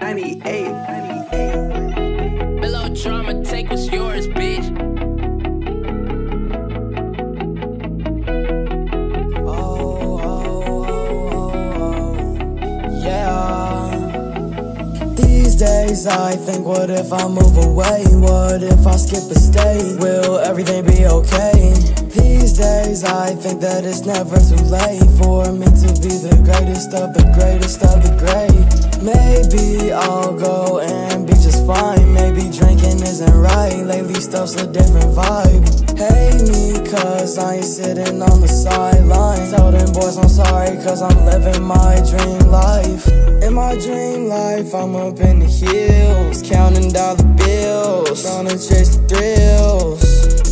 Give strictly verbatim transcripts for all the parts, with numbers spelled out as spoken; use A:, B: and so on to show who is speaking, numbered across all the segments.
A: ninety-eight, ninety-eight.
B: Below drama, take what's yours, bitch.
C: Oh, oh, oh, oh, yeah. These days I think, what if I move away? What if I skip a state? Will everything be okay? These days I think that it's never too late for me to be the greatest of the greatest of the great. Maybe I'll go and be just fine. Maybe drinking isn't right. Lately stuff's a different vibe. Hate me cause I ain't sitting on the sideline. Tell them boys I'm sorry cause I'm living my dream life. In my dream life I'm up in the hills, counting dollar bills, trying to chase the thrills.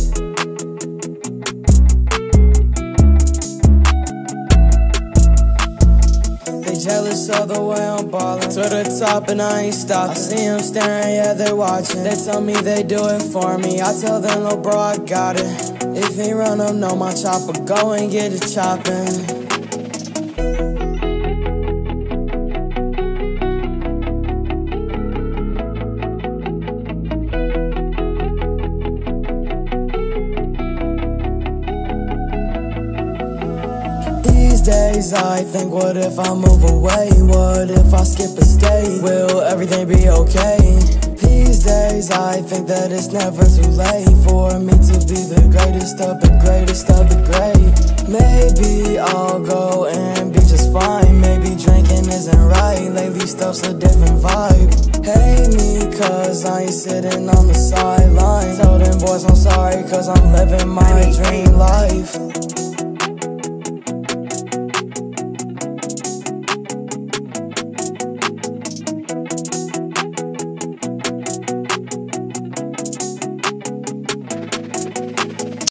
C: Jealous of the way I'm ballin', to the top and I ain't stopping. I see them staring, yeah, they watching. They tell me they do it for me. I tell them, no bro, I got it. If he run up, know my chopper, go and get it choppin'. These days I think, what if I move away? What if I skip a state? Will everything be okay? These days I think that it's never too late for me to be the greatest of the greatest of the great. Maybe I'll go and be just fine. Maybe drinking isn't right. Lately stuff's a different vibe. Hate me cause I ain't sitting on the sideline. Tell them boys I'm sorry cause I'm living my dream life.